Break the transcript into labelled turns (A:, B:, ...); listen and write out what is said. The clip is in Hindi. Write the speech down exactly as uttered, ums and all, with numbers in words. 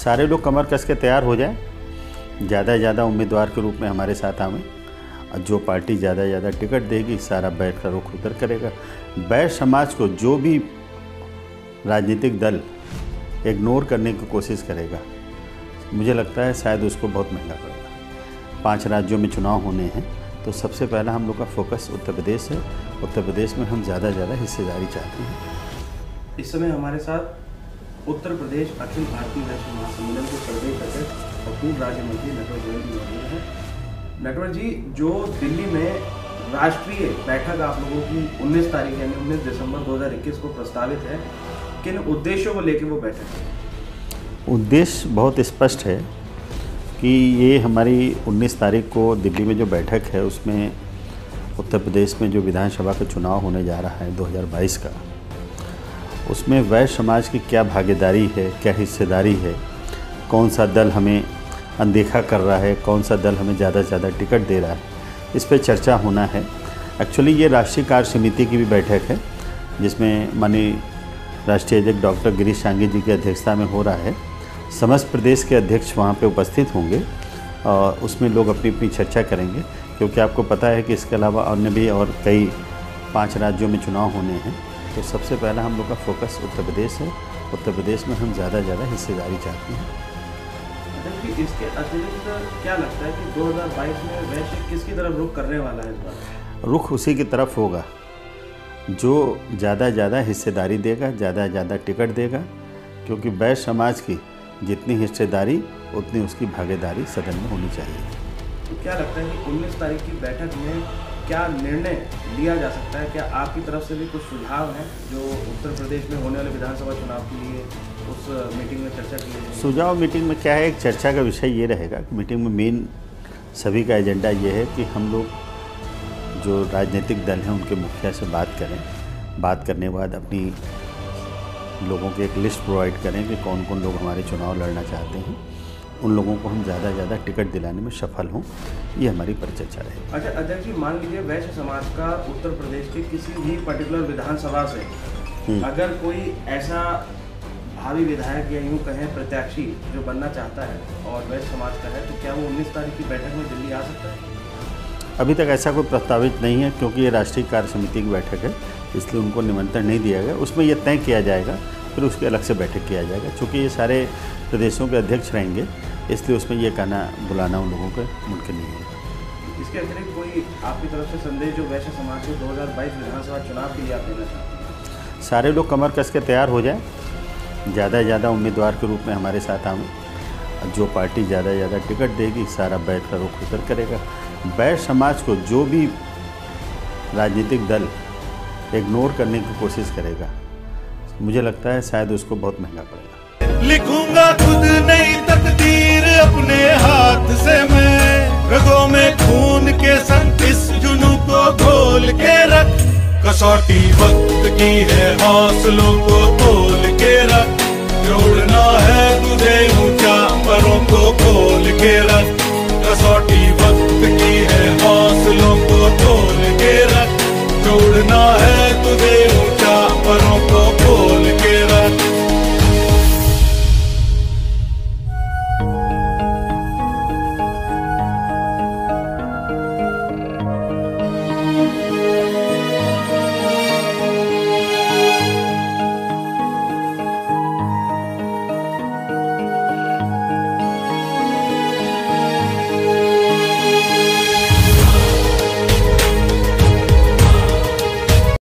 A: सारे लोग कमर कस के तैयार हो जाएं, ज़्यादा से ज़्यादा उम्मीदवार के रूप में हमारे साथ आवें और जो पार्टी ज़्यादा से ज़्यादा टिकट देगी सारा बैठ का रुख उधर करेगा। बैठ समाज को जो भी राजनीतिक दल इग्नोर करने की कोशिश करेगा, मुझे लगता है शायद उसको बहुत महंगा पड़ेगा। पांच राज्यों में चुनाव होने हैं तो सबसे पहला हम लोग का फोकस उत्तर प्रदेश है। उत्तर प्रदेश में हम ज़्यादा से ज़्यादा हिस्सेदारी चाहते हैं।
B: इस समय हमारे साथ उत्तर प्रदेश अखिल भारतीय वैश्य महासम्मेलन के प्रदेश अध्यक्ष और पूर्व राज्य मंत्री नटवर गोयल जी मौजूद हैं। नटवर जी, जो दिल्ली में राष्ट्रीय बैठक आप लोगों की उन्नीस तारीख यानी उन्नीस दिसंबर दो हज़ार इक्कीस को प्रस्तावित है, किन उद्देश्यों को लेकर वो बैठक है?
A: उद्देश्य बहुत स्पष्ट है कि ये हमारी उन्नीस तारीख को दिल्ली में जो बैठक है उसमें उत्तर प्रदेश में जो विधानसभा का चुनाव होने जा रहा है दो हज़ार बाईस का, उसमें वैश्य समाज की क्या भागीदारी है, क्या हिस्सेदारी है, कौन सा दल हमें अनदेखा कर रहा है, कौन सा दल हमें ज़्यादा से ज़्यादा टिकट दे रहा है, इस पर चर्चा होना है। एक्चुअली ये राष्ट्रीय कार्य समिति की भी बैठक है जिसमें माननीय राष्ट्रीय अध्यक्ष डॉक्टर गिरीश शांगी जी की अध्यक्षता में हो रहा है। समस्त प्रदेश के अध्यक्ष वहाँ पे उपस्थित होंगे और उसमें लोग अपनी अपनी चर्चा करेंगे, क्योंकि आपको पता है कि इसके अलावा अन्य भी और कई पांच राज्यों में चुनाव होने हैं। तो सबसे पहला हम लोग का फोकस उत्तर प्रदेश है। उत्तर प्रदेश में हम ज़्यादा से ज़्यादा हिस्सेदारी चाहते हैं।
B: इसके अतिरिक्त क्या लगता है कि दो हज़ार बाईस में वैश्य किसकी तरफ रुख करने वाला है इस बार?
A: रुख उसी की तरफ होगा जो ज़्यादा से ज़्यादा हिस्सेदारी देगा, ज़्यादा से ज़्यादा टिकट देगा, क्योंकि वैश्य समाज की जितनी हिस्सेदारी उतनी उसकी भागीदारी सदन में होनी चाहिए।
B: तो क्या लगता है कि उन्नीस तारीख की बैठक में क्या निर्णय लिया जा सकता है? क्या आपकी तरफ से भी कुछ सुझाव हैं जो उत्तर प्रदेश में होने वाले विधानसभा चुनाव के लिए उस मीटिंग में चर्चा की जाएगी?
A: सुझाव मीटिंग में क्या है, एक चर्चा का विषय ये रहेगा कि मीटिंग में मेन सभी का एजेंडा ये है कि हम लोग जो राजनीतिक दल हैं उनके मुखिया से बात करें। बात करने के बाद अपनी लोगों की एक लिस्ट प्रोवाइड करें कि कौन कौन लोग हमारे चुनाव लड़ना चाहते हैं, उन लोगों को हम ज़्यादा से ज़्यादा टिकट दिलाने में सफल हों, ये हमारी परिचर्चा रहेगी।
B: अच्छा अध्यक्ष जी, मान लीजिए वैश्य समाज का उत्तर प्रदेश के किसी भी पर्टिकुलर विधानसभा से अगर कोई ऐसा भावी विधायक या यूँ कहें प्रत्याशी जो बनना चाहता है और वैश्य समाज का है, तो क्या वो उन्नीस तारीख की बैठक में दिल्ली आ सकता है?
A: अभी तक ऐसा कोई प्रस्तावित नहीं है, क्योंकि ये राष्ट्रीय कार्य समिति की बैठक है, इसलिए उनको निमंत्रण नहीं दिया गया। उसमें ये तय किया जाएगा, फिर उसके अलग से बैठक किया जाएगा। चूँकि ये सारे प्रदेशों के अध्यक्ष रहेंगे, इसलिए उसमें ये कहना बुलाना उन लोगों को मुमकिन नहीं है।
B: इसके अतिरिक्त कोई आपकी तरफ से संदेश जो वैश्य समाज को दो हज़ार बाईस विधानसभा चुनाव के लिए आप देना चाहते हैं?
A: सारे लोग कमर कस के तैयार हो जाएं, ज़्यादा से ज़्यादा उम्मीदवार के रूप में हमारे साथ आवें और जो पार्टी ज़्यादा से ज़्यादा टिकट देगी सारा बैठ का रुख उधर करेगा। बैठ समाज को जो भी राजनीतिक दल इग्नोर करने की कोशिश करेगा, मुझे लगता है शायद उसको बहुत महंगा पड़ेगा।
C: लिखूंगा खुद नई तकदीर अपने हाथ से मैं, रगों में खून के संग इस जुनू को घोल के रख, कसौटी वक्त की है हौसलों को तोल के रख, जोड़ना है तुझे ऊंचा परों को खोल के रख, कसौटी